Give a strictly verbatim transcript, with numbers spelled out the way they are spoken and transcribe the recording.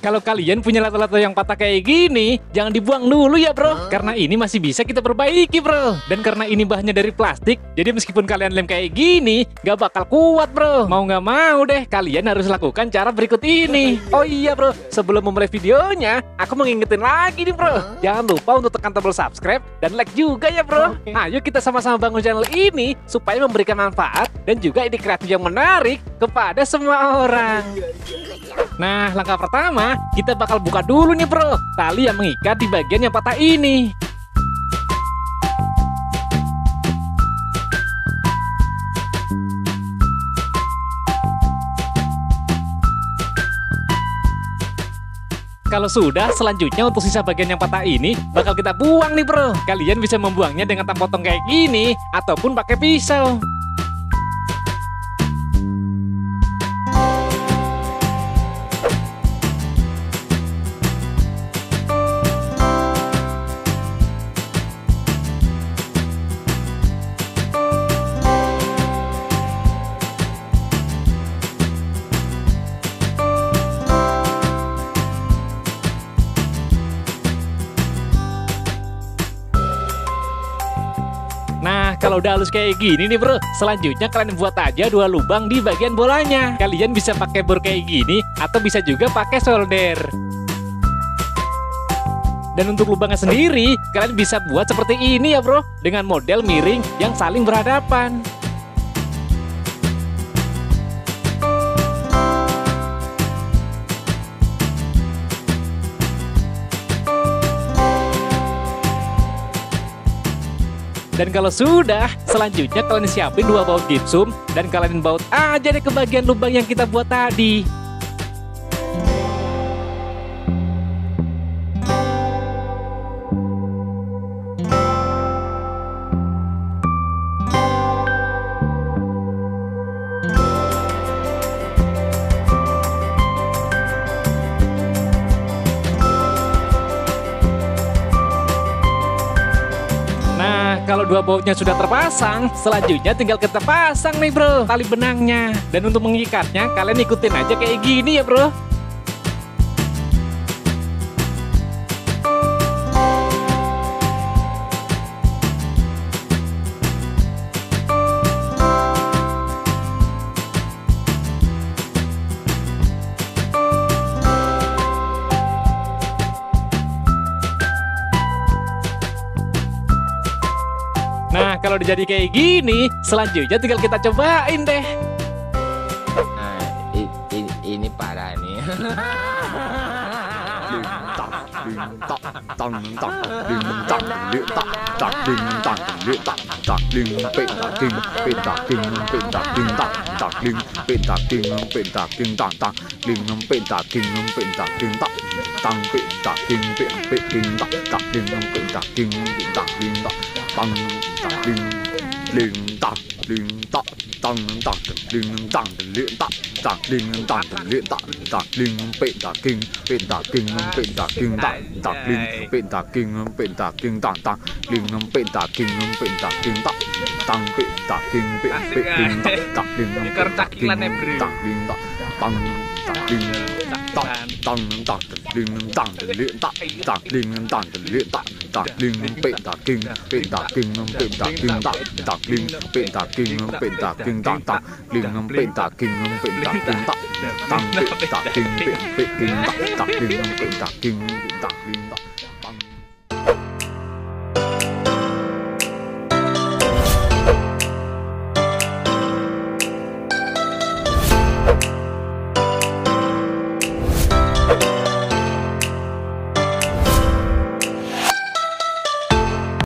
Kalau kalian punya lato-lato yang patah kayak gini, jangan dibuang dulu ya bro, karena ini masih bisa kita perbaiki bro. Dan karena ini bahannya dari plastik, jadi meskipun kalian lem kayak gini, gak bakal kuat bro. Mau gak mau deh, kalian harus lakukan cara berikut ini. Oh iya bro, sebelum memulai videonya, aku mau ngingetin lagi nih bro, jangan lupa untuk tekan tombol subscribe dan like juga ya bro. Ayo kita sama-sama bangun channel ini supaya memberikan manfaat dan juga ide kreatif yang menarik kepada semua orang. Nah, langkah pertama, kita bakal buka dulu nih bro, tali yang mengikat di bagian yang patah ini. Kalau sudah, selanjutnya untuk sisa bagian yang patah ini bakal kita buang nih bro. Kalian bisa membuangnya dengan tang potong kayak gini ataupun pakai pisau. Nah, kalau udah halus kayak gini nih bro, selanjutnya kalian buat aja dua lubang di bagian bolanya. Kalian bisa pakai bor kayak gini, atau bisa juga pakai solder. Dan untuk lubangnya sendiri, kalian bisa buat seperti ini ya bro, dengan model miring yang saling berhadapan. Dan kalau sudah, selanjutnya kalian siapin dua baut gipsum dan kalian baut aja deh ke bagian lubang yang kita buat tadi. Kalau dua bautnya sudah terpasang, selanjutnya tinggal kita pasang nih bro tali benangnya. Dan untuk mengikatnya, kalian ikutin aja kayak gini ya bro. Nah, kalau udah jadi kayak gini, selanjutnya tinggal kita cobain deh. Nah, i, i, ini parah nih. Bang, tak, ding, ling, tak, ling, tak, tang, tak, ling, tang, ling, tak, tak, ling, tang, ling, tak, tak, ling, pin, tak, king, pin, tak, king, pin, tak, king, tak, tak, ling, pin, tak, king, pin, tak, king, tak, tak, ling, pin, tak, king, pin, tak, king, tak, tang, pin, tak, king, pin, pin, king, tak, tak, ling, pin, tak, king, tak, ling, tak, bang, tak, ling, tak, tang, tak, ling, tang, ling, tak, tak, ling, tang, ling, tak, tak, ling, pin, tak, king, pin, tak, king, pin, tak, king, tak, tak, ling, pin, tak, king, pin, tak, king, tak, tak, ling, pin, tak, king, pin, tak, king, tak, tang, pin, tak, king, pin, pin, king, tak, tak, ling, pin, tak, king, pin, tak, ling, tak, bang.